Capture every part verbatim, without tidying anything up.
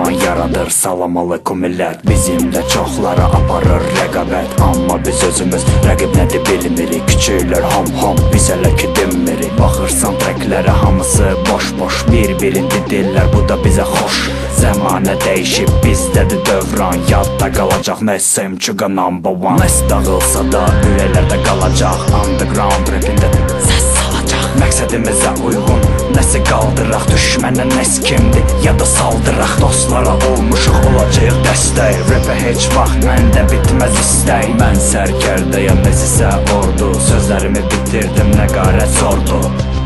zaman yaradır. Salam alaikum millət, bizim də çoxlara aparır rəqabət. Amma biz özümüz rəqib nədir bilmirik. Küçüklər ham ham, biz hələ ki dinmirik. Baxırsan treklərə hamısı boş boş, bir-birindi dillər, bu da bizə xoş. Zəmanə dəyişib, bizdədir dövran, yadda qalacaq Nəsim Çuqa number one. Nəs dağılsa da ürəklərdə qalacaq, underground rapində səs salacaq. Məqsədimizə uyğun nəsə qaldıraq, düşmənə nəs kimdir ya da saldıraq. Dostlara olmuşuq, olacaq dəstək, rapə heç vaxt məndə bitməz istək. Mən sərkərdəyəm, nəs isə ordu, sözlərimi bitirdim, nəqarət sordu.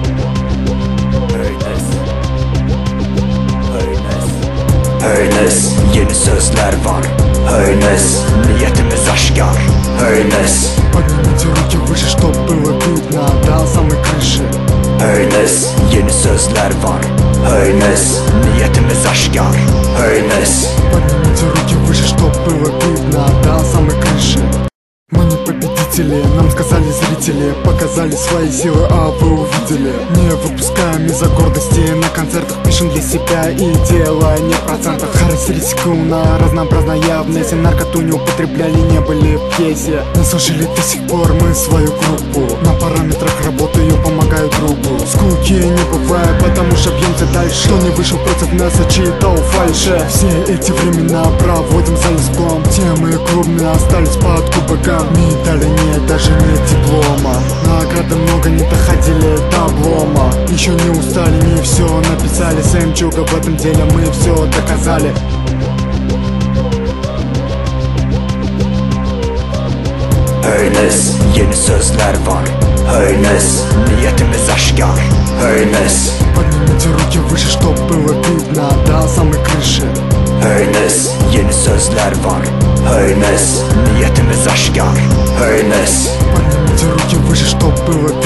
Höynes, yeni sözlər var. Höynes, niyyətimiz aşkar. Höynes, поднимите руки выше, чтоб было видно до самой крыши. Höynes, yeni sözlər var. Höynes, niyyətimiz aşkar. Höynes, поднимите руки выше, чтоб было видно до самой крыши. Мы не победители, нам сказали зрители, показали свои силы, а вы увидели. Не выпускаем из-за гордости, на концертах пишем для себя и дело не в процентах. Характеристика умна, разнообразная, внеси наркоту не употребляли, не были в пьесе. Не слышали до сих пор мы свою группу, на параметрах работаю, помогаю другу. Скуки не бывает, потому что бьемся дальше. Кто не вышел против нас, читал фальше. Все эти времена проводим за леском, темы клубные остались под кубоком. Медали нет, даже нет диплома, награды много, не доходили до облома. Еще не устали, не все написали, Сэм Чуга, в этом деле мы все доказали. Höynes, yeni sözlər var. Höynes, niyyətimiz aşkar. Höynes, поднимите руки выше, чтоб было видно до самой крыши. Höynes, yeni sözlər var. Höynes, niyyətimiz aşkar. Höynes, поднимите руки выше, чтоб было